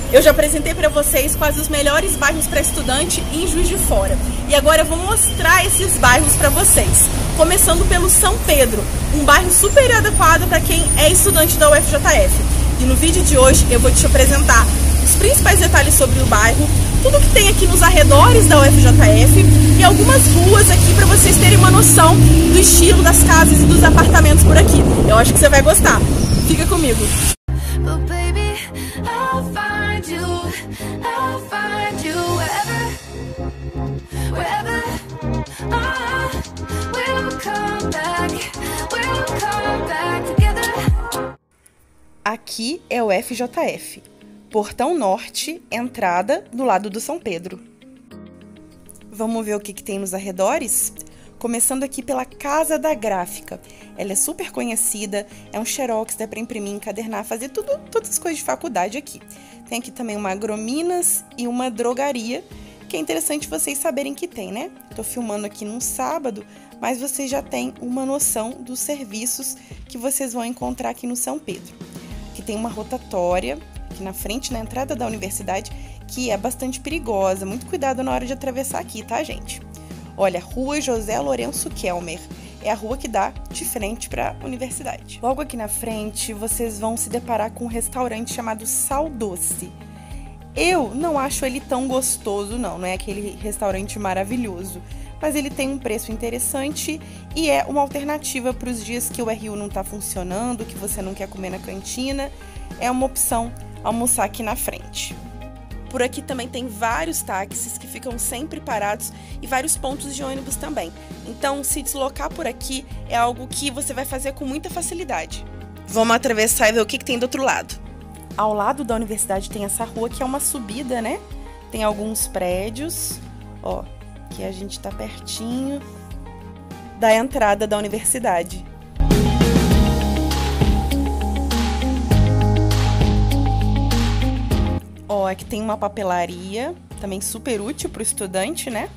Eu já apresentei para vocês quais os melhores bairros para estudante em Juiz de Fora. E agora eu vou mostrar esses bairros para vocês. Começando pelo São Pedro, um bairro super adequado para quem é estudante da UFJF. E no vídeo de hoje eu vou te apresentar os principais detalhes sobre o bairro, tudo que tem aqui nos arredores da UFJF e algumas ruas aqui para vocês terem uma noção do estilo das casas e dos apartamentos por aqui. Eu acho que você vai gostar. Fica comigo. Aqui é o FJF, Portão Norte, entrada do lado do São Pedro. Vamos ver o que tem nos arredores? Começando aqui pela Casa da Gráfica. Ela é super conhecida, é um xerox, dá para imprimir, encadernar, fazer todas as coisas de faculdade aqui. Tem aqui também uma Agrominas e uma drogaria, que é interessante vocês saberem que tem, né? Tô filmando aqui num sábado, mas vocês já têm uma noção dos serviços que vocês vão encontrar aqui no São Pedro. Aqui tem uma rotatória, aqui na frente, na entrada da universidade, que é bastante perigosa. Muito cuidado na hora de atravessar aqui, tá, gente? Olha, Rua José Lourenço Kelmer. É a rua que dá de frente para a universidade. Logo aqui na frente, vocês vão se deparar com um restaurante chamado Sal Doce. Eu não acho ele tão gostoso, não é aquele restaurante maravilhoso. Mas ele tem um preço interessante e é uma alternativa para os dias que o RU não está funcionando, que você não quer comer na cantina. É uma opção almoçar aqui na frente. Por aqui também tem vários táxis que ficam sempre parados e vários pontos de ônibus também. Então, se deslocar por aqui é algo que você vai fazer com muita facilidade. Vamos atravessar e ver o que tem do outro lado. Ao lado da universidade tem essa rua que é uma subida, né? Tem alguns prédios, ó, que a gente tá pertinho da entrada da universidade. Ó, aqui tem uma papelaria, também super útil para o estudante, né?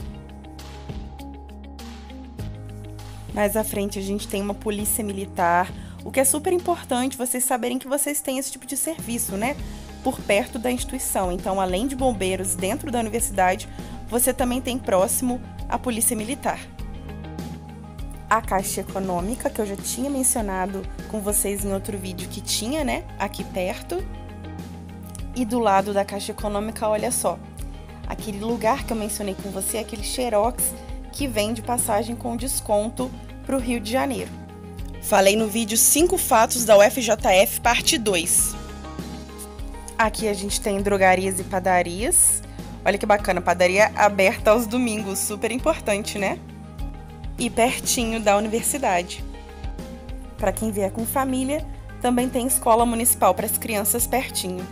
Mais à frente a gente tem uma polícia militar, o que é super importante vocês saberem que vocês têm esse tipo de serviço, né? Por perto da instituição. Então, além de bombeiros dentro da universidade, você também tem próximo a polícia militar. A Caixa Econômica, que eu já tinha mencionado com vocês em outro vídeo que tinha, né? Aqui perto. E do lado da Caixa Econômica, olha só, aquele lugar que eu mencionei com você, aquele xerox que vende passagem com desconto para o Rio de Janeiro. Falei no vídeo 5 fatos da UFJF, parte 2. Aqui a gente tem drogarias e padarias. Olha que bacana, padaria aberta aos domingos, super importante, né? E pertinho da universidade. Para quem vier com família, também tem escola municipal para as crianças pertinho.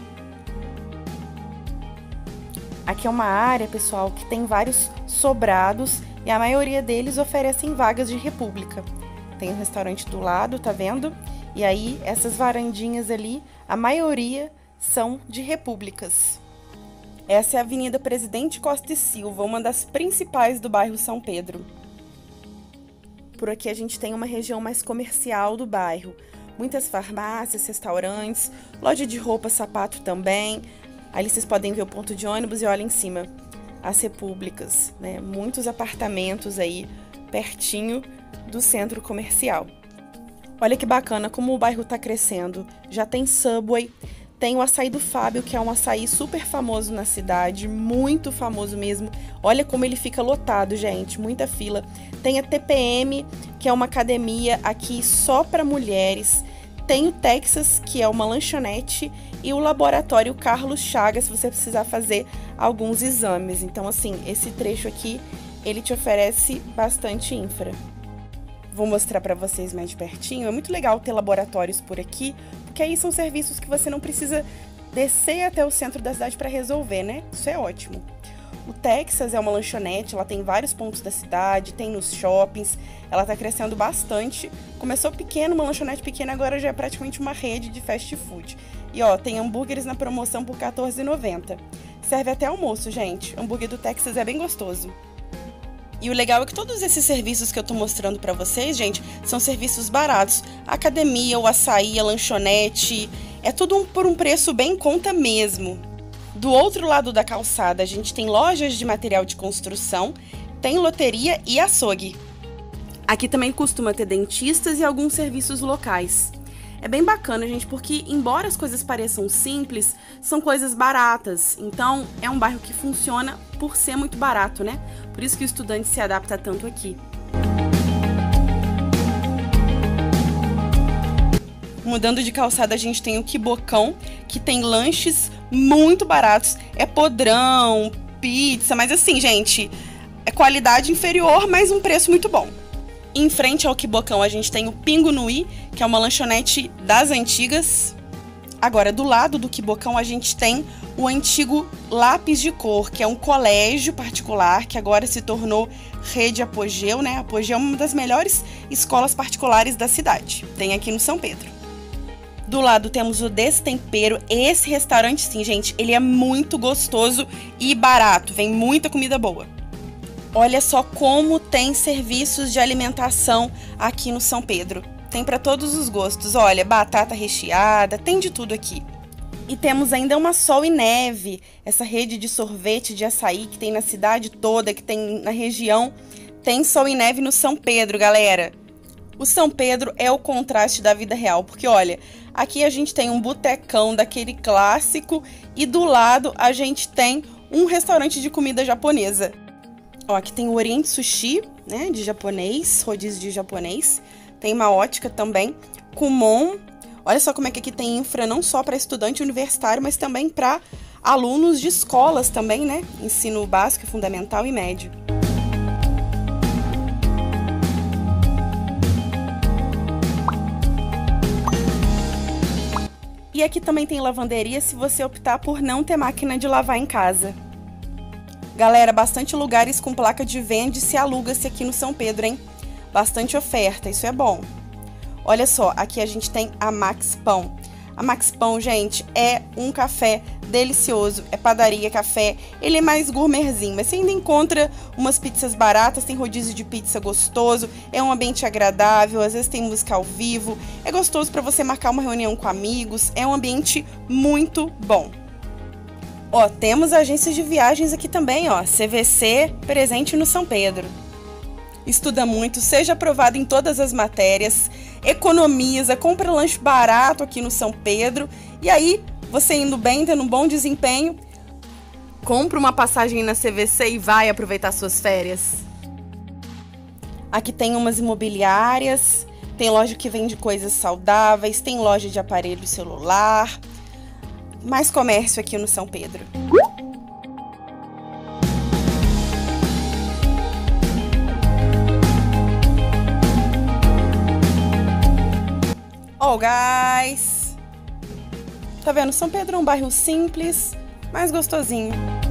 Aqui é uma área, pessoal, que tem vários sobrados e a maioria deles oferecem vagas de república. Tem um restaurante do lado, tá vendo? E aí, essas varandinhas ali, a maioria são de repúblicas. Essa é a Avenida Presidente Costa e Silva, uma das principais do bairro São Pedro. Por aqui a gente tem uma região mais comercial do bairro. Muitas farmácias, restaurantes, loja de roupa, sapato também. Ali vocês podem ver o ponto de ônibus e olha em cima as repúblicas, né? Muitos apartamentos aí pertinho do centro comercial. Olha que bacana como o bairro tá crescendo. Já tem Subway, tem o açaí do Fábio, que é um açaí super famoso na cidade, muito famoso mesmo. Olha como ele fica lotado, gente, muita fila. Tem a TPM, que é uma academia aqui só para mulheres. Tem o Texas, que é uma lanchonete, e o laboratório Carlos Chagas, se você precisar fazer alguns exames. Então, assim, esse trecho aqui, ele te oferece bastante infra. Vou mostrar para vocês mais de pertinho. É muito legal ter laboratórios por aqui, porque aí são serviços que você não precisa descer até o centro da cidade para resolver, né? Isso é ótimo. O Texas é uma lanchonete, ela tem vários pontos da cidade, tem nos shoppings, ela tá crescendo bastante. Começou pequeno, uma lanchonete pequena, agora já é praticamente uma rede de fast food. E ó, tem hambúrgueres na promoção por R$14,90. Serve até almoço, gente. O hambúrguer do Texas é bem gostoso. E o legal é que todos esses serviços que eu tô mostrando pra vocês, gente, são serviços baratos. A academia, o açaí, a lanchonete, é tudo por um preço bem em conta mesmo. Do outro lado da calçada, a gente tem lojas de material de construção, tem loteria e açougue. Aqui também costuma ter dentistas e alguns serviços locais. É bem bacana, gente, porque embora as coisas pareçam simples, são coisas baratas. Então, é um bairro que funciona por ser muito barato, né? Por isso que o estudante se adapta tanto aqui. Mudando de calçada, a gente tem o Quibocão, que tem lanches muito baratos. É podrão, pizza, mas assim, gente, é qualidade inferior, mas um preço muito bom. Em frente ao Quibocão, a gente tem o Pingo Nui, que é uma lanchonete das antigas. Agora, do lado do Quibocão, a gente tem o antigo Lápis de Cor, que é um colégio particular que agora se tornou Rede Apogeu, né? Apogeu é uma das melhores escolas particulares da cidade. Tem aqui no São Pedro. Do lado temos o Destempero. Esse restaurante, sim, gente, ele é muito gostoso e barato. Vem muita comida boa. Olha só como tem serviços de alimentação aqui no São Pedro. Tem para todos os gostos. Olha, batata recheada, tem de tudo aqui. E temos ainda uma Sol e Neve, essa rede de sorvete de açaí que tem na cidade toda, que tem na região. Tem Sol e Neve no São Pedro, galera. O São Pedro é o contraste da vida real, porque olha, aqui a gente tem um botecão daquele clássico e do lado a gente tem um restaurante de comida japonesa. Ó, aqui tem o Oriente Sushi, né, de japonês, rodízio de japonês. Tem uma ótica também, Kumon. Olha só como é que aqui tem infra não só para estudante universitário, mas também para alunos de escolas também, né? Ensino básico, fundamental e médio. E aqui também tem lavanderia se você optar por não ter máquina de lavar em casa. Galera, bastante lugares com placa de vende-se e aluga-se aqui no São Pedro, hein? Bastante oferta, isso é bom. Olha só, aqui a gente tem a Max Pão. A Max Pão, gente, é um café delicioso. É padaria, café. Ele é mais gourmetzinho, mas você ainda encontra umas pizzas baratas, tem rodízio de pizza gostoso. É um ambiente agradável, às vezes tem música ao vivo. É gostoso para você marcar uma reunião com amigos. É um ambiente muito bom. Ó, temos agências de viagens aqui também, ó, CVC presente no São Pedro. Estuda muito, seja aprovado em todas as matérias, economiza, compra lanche barato aqui no São Pedro. E aí, você indo bem, tendo um bom desempenho, compra uma passagem na CVC e vai aproveitar suas férias. Aqui tem umas imobiliárias, tem loja que vende coisas saudáveis, tem loja de aparelho celular. Mais comércio aqui no São Pedro. Ó, guys! Tá vendo? São Pedro é um bairro simples, mas gostosinho.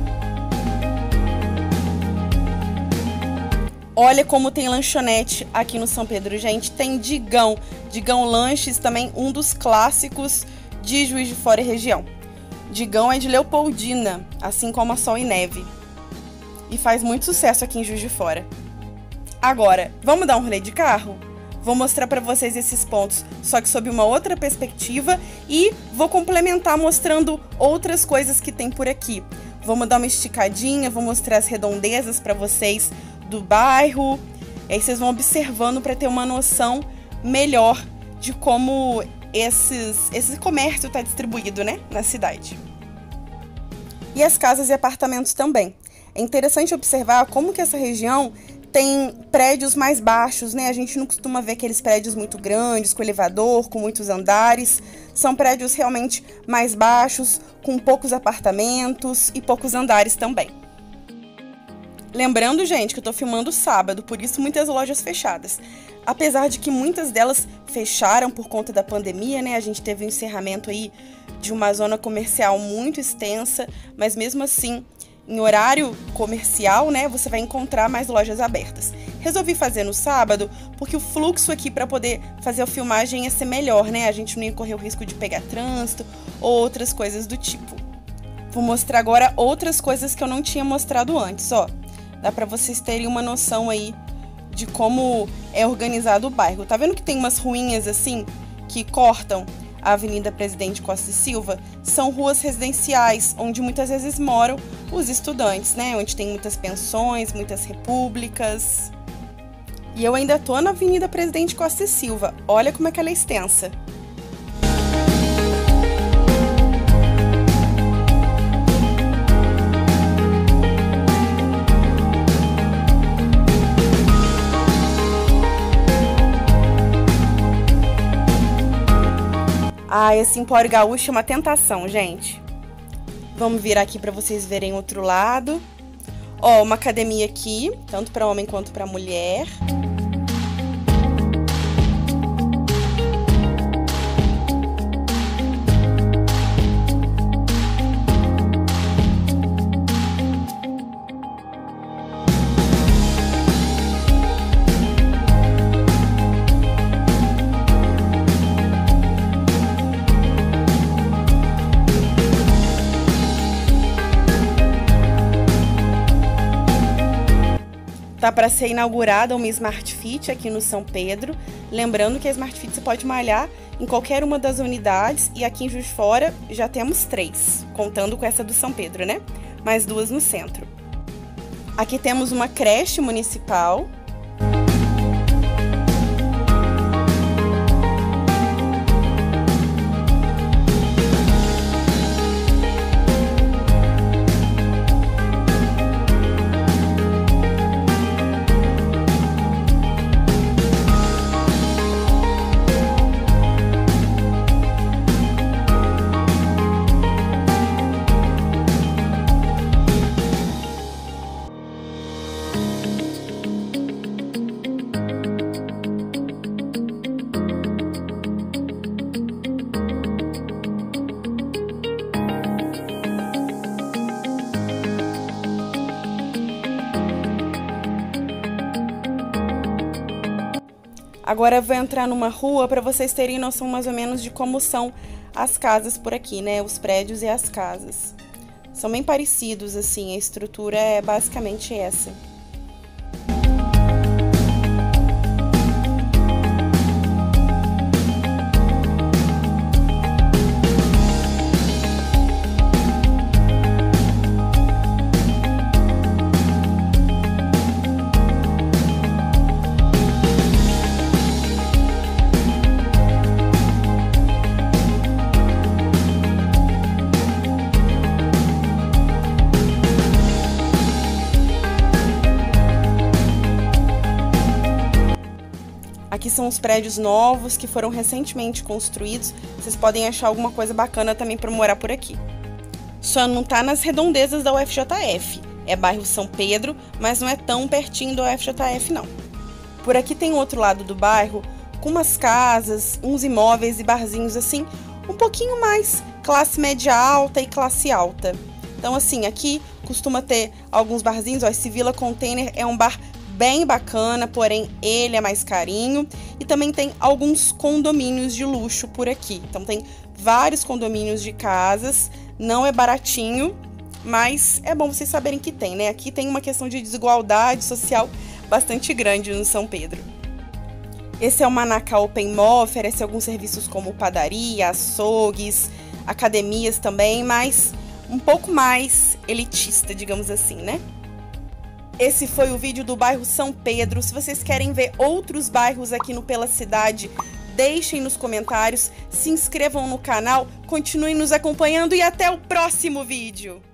Olha como tem lanchonete aqui no São Pedro, gente. Tem Digão. Digão Lanches, também um dos clássicos de Juiz de Fora e região. Digão é de Leopoldina, assim como a Sol e Neve. E faz muito sucesso aqui em Juiz de Fora. Agora, vamos dar um rolê de carro? Vou mostrar para vocês esses pontos, só que sob uma outra perspectiva, e vou complementar mostrando outras coisas que tem por aqui. Vamos dar uma esticadinha, vou mostrar as redondezas para vocês do bairro. E aí vocês vão observando para ter uma noção melhor de como esse comércio está distribuído, né, na cidade. E as casas e apartamentos também. É interessante observar como que essa região tem prédios mais baixos, né? A gente não costuma ver aqueles prédios muito grandes, com elevador, com muitos andares. São prédios realmente mais baixos, com poucos apartamentos e poucos andares também. Lembrando, gente, que eu tô filmando sábado, por isso muitas lojas fechadas. Apesar de que muitas delas fecharam por conta da pandemia, né? A gente teve um encerramento aí de uma zona comercial muito extensa, mas mesmo assim, em horário comercial, né, você vai encontrar mais lojas abertas. Resolvi fazer no sábado porque o fluxo aqui para poder fazer a filmagem ia ser melhor, né? A gente não ia correr o risco de pegar trânsito ou outras coisas do tipo. Vou mostrar agora outras coisas que eu não tinha mostrado antes, ó. Dá para vocês terem uma noção aí de como é organizado o bairro. Tá vendo que tem umas ruinhas assim que cortam a Avenida Presidente Costa e Silva, são ruas residenciais, onde muitas vezes moram os estudantes, né? Onde tem muitas pensões, muitas repúblicas. E eu ainda tô na Avenida Presidente Costa e Silva, olha como é que ela é extensa. Ah, esse Empório Gaúcho é uma tentação, gente. Vamos virar aqui para vocês verem outro lado. Ó, uma academia aqui, tanto para homem quanto para mulher. Tá para ser inaugurada uma Smart Fit aqui no São Pedro. Lembrando que a Smart Fit você pode malhar em qualquer uma das unidades. E aqui em Juiz de Fora já temos 3, contando com essa do São Pedro, né? Mais 2 no centro. Aqui temos uma creche municipal. Agora eu vou entrar numa rua para vocês terem noção mais ou menos de como são as casas por aqui, né? Os prédios e as casas. São bem parecidos, assim, a estrutura é basicamente essa. Aqui são os prédios novos que foram recentemente construídos. Vocês podem achar alguma coisa bacana também para morar por aqui. Só não tá nas redondezas da UFJF. É bairro São Pedro, mas não é tão pertinho da UFJF não. Por aqui tem outro lado do bairro com umas casas, uns imóveis e barzinhos assim, um pouquinho mais classe média alta e classe alta. Então assim, aqui costuma ter alguns barzinhos, ó, esse Vila Container é um bar bem bacana, porém ele é mais carinho. E também tem alguns condomínios de luxo por aqui. Então tem vários condomínios de casas, não é baratinho, mas é bom vocês saberem que tem, né? Aqui tem uma questão de desigualdade social bastante grande no São Pedro. Esse é o Manacá Open Mall, oferece alguns serviços como padaria, açougues, academias também, mas um pouco mais elitista, digamos assim, né? Esse foi o vídeo do bairro São Pedro. Se vocês querem ver outros bairros aqui no Pela Cidade, deixem nos comentários, se inscrevam no canal, continuem nos acompanhando e até o próximo vídeo!